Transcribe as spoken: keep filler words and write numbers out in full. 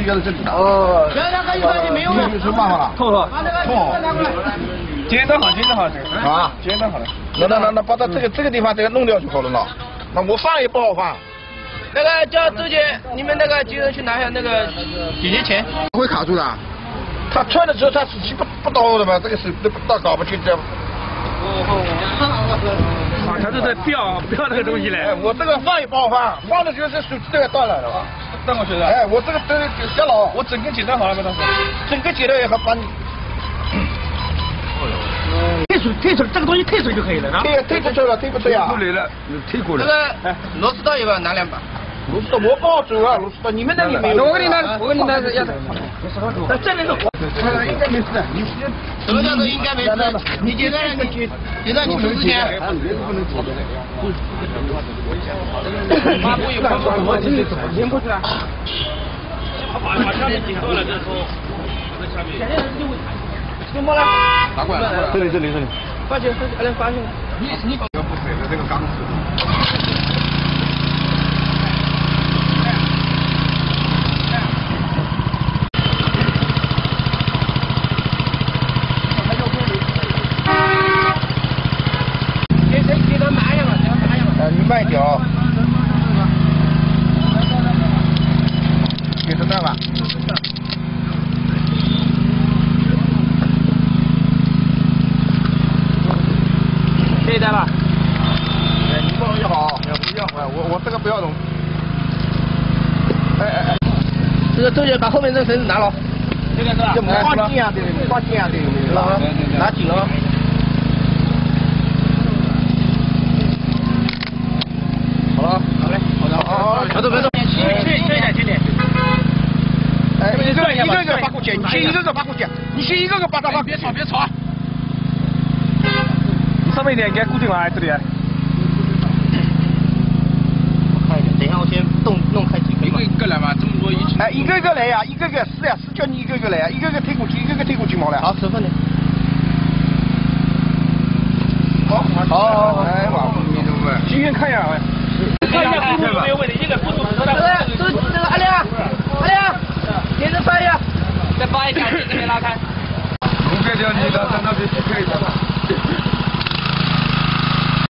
是压在这里的。 哦。现在那个一块钱没有。 有什么办法了？ 痛痛。 痛。 剪得好，剪得好， 啊， 剪得好了。 那那那那把它这个这个地方这个弄掉就好了呢。那我放也不好放。 那个叫周姐，你们那个几个人去拿一下那个姐姐钱。 会卡住的。他穿的时候他死气不不到的嘛，这个手都到搞不清这。 啊，他是在吊吊这个东西嘞。 哎，我这个放也不好放，放的时候这手都要断了，是吧？ 断过去的。 哎，我这个都下老， 我整个剪断好了没？当时。 整个剪了也好把你。 退出退出这个东西退出就可以了， 退退不出了，退不出呀。 过来了，退过来。 这个螺丝刀有没有拿两把？ 螺丝刀我不好走啊，螺丝刀你们那里没有。 我给你拿，我给你拿要的。在这边是。 应该没事的，你什么叫做应该没事？你觉得你觉得你出之前？妈不有帮助我这里怎么连过去了？把把下面紧断了再说。下面。怎么了？ 拿过来， 这里这里这里。 发现发现发现。你你。 这个不水的这个钢丝。慢一点哦，给它断吧。 可以带吧？ 哎，你这东西好，要不要？哎，我我这个不要动。哎哎哎， 这个周姐把后面这绳子拿了。 这个是吧？挂紧啊的，挂紧啊的，拿拿紧了。好了，好嘞，好的，好好， 别动别动，轻轻轻点轻点。 哎，一个一个一个发过去，你先一个个发过去，你先一个个把它发。 别吵别吵。 你上面一点，给它固定了这里。 我看一点，等一下我先动弄开几个。 一个一个来嘛，这么多一起。哎，一个一个来呀，一个个是呀，是叫你一个个来呀，一个个推过去，一个个推过去好了。 好，十分的。 好，好，好，哎，哇，你怎么办？ 今天看一下，看一下不没有问题，应该不是。这个这